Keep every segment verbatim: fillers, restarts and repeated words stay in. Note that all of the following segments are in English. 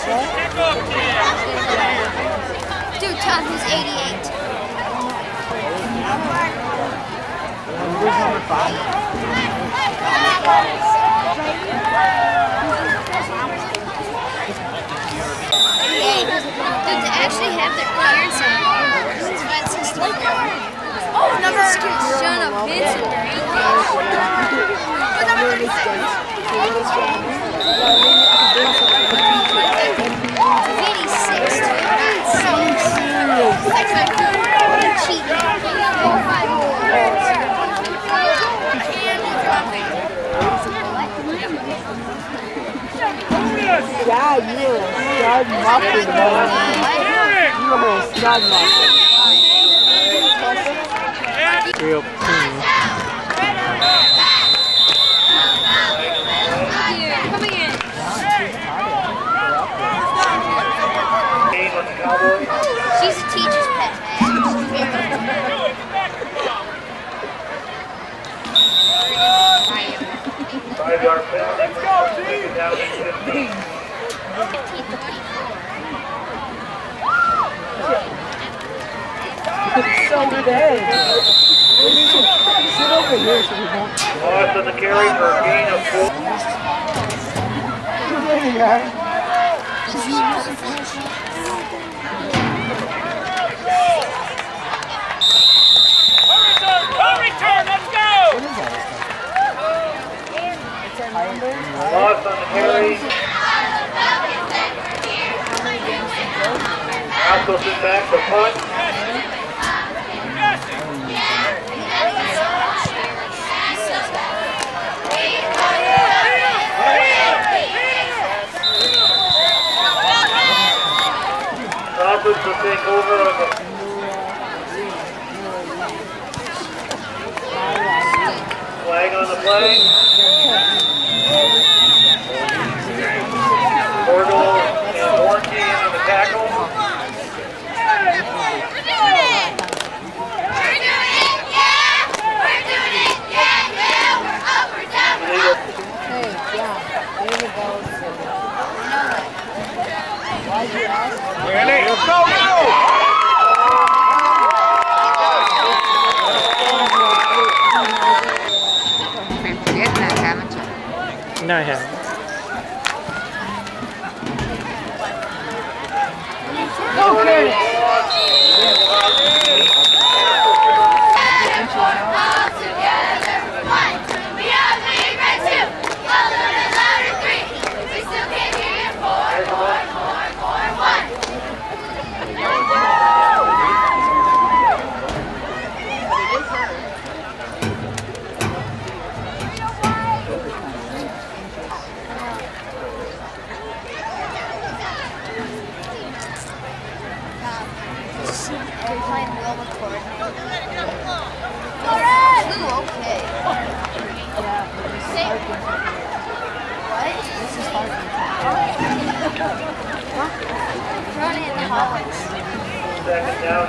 Dude, tell him he's eighty-eight. Who's number five? Hey, dude, to actually have their parents on it's five sixty-four. Oh, number son of Vincent or eighty-eight. Number thirty-six. eighty-six, dude, not six. Six, like, cheating. Four, five, Yeah, you were a stud muffin, man. You were a stud muffin. Real team. Here, coming in. She's a teacher's pet, man. Five yard penalty. Let's go, team! Down to fifteen. It's so big. Sit over here so we won't. Loss on the carry for a gain of four. There you are. Loss on the carry. Roscoe sits back for punt. Roberts will take over on the flag on the play. Bordeaux and Warranty in on the tackle. Ready? Let's go, go! No, I haven't. Okay. They're playing well record. Ooh, okay. Say, what? This is hard. Running in Collins. Second down,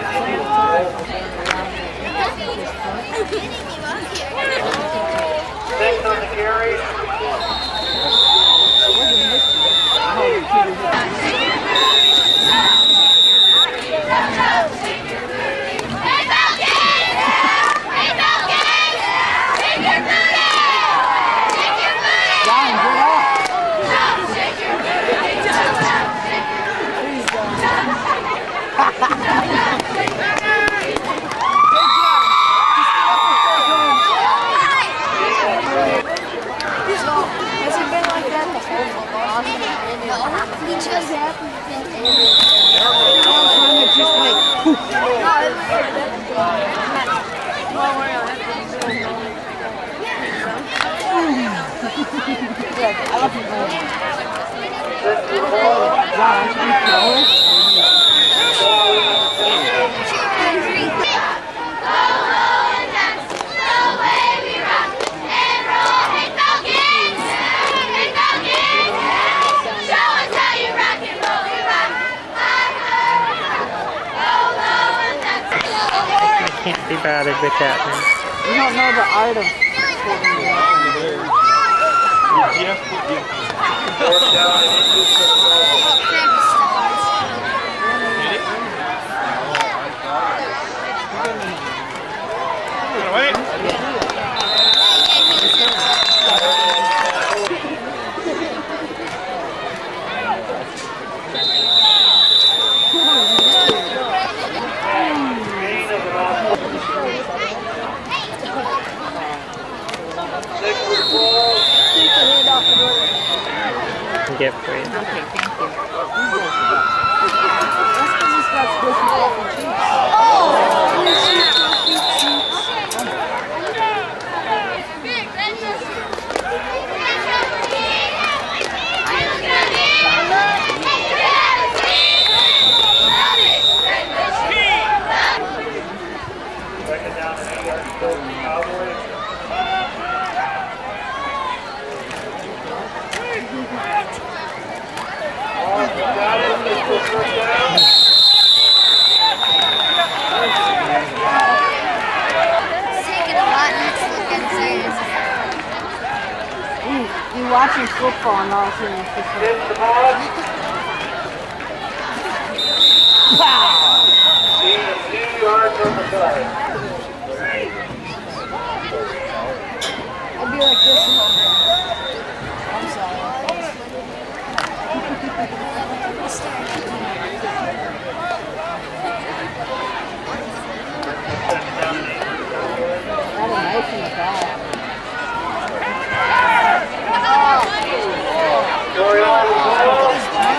six on the carry. He just happened to think Just like, poof. I love you, man. John, should we throw it? Can't be bothered with that, man. We don't know the art of holding it up in the air. Fourth down and into Okay, thank you. That's because he's got squishy fluffy cheeks. Second down and eight yards for the Cowboys. Oh, you got it. Let's go first down. It's taking a lot next to look at serious. Ooh, you're watching football and all of a sudden it's just like, Hit the ball. wow! See, two yards on the play. It'd be like this in home. I'm sorry. Had a knife in the back. Going on the ball.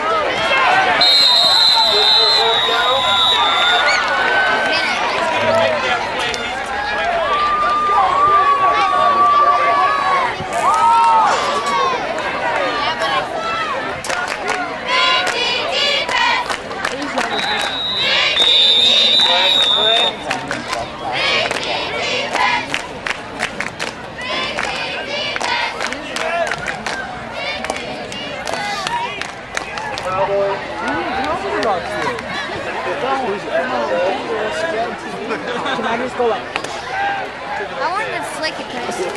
Good for first down. Can I just go like, I wanted to flick it,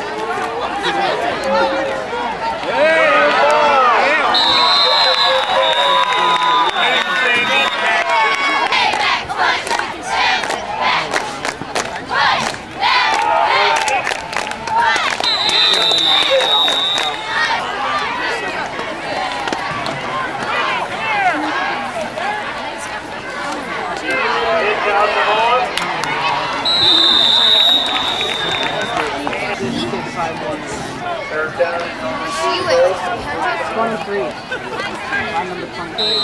Third down. twenty-three. I'm number twenty-three.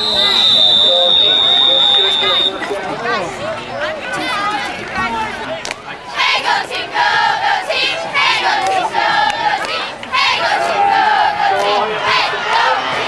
Hey, go team, go, go team! Hey, go team, go, go team! Hey, go team, go, go team! Hey, go!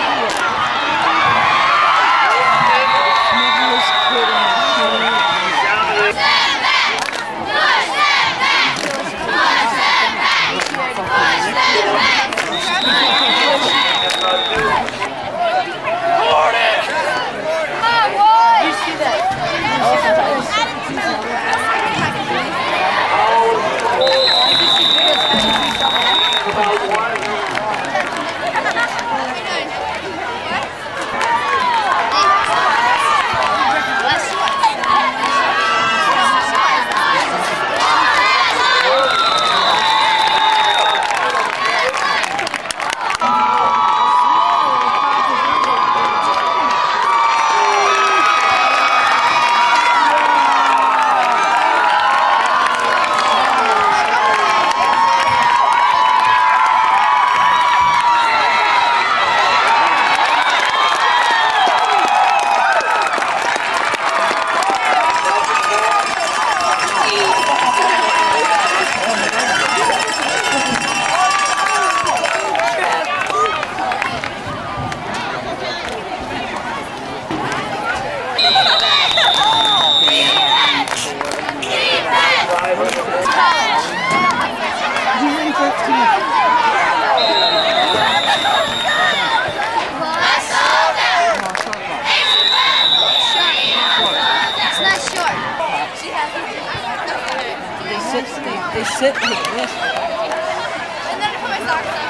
They sit like this. And then put my socks on.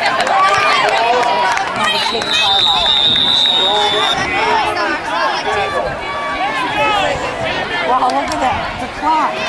Wow, look at that. It's a clock.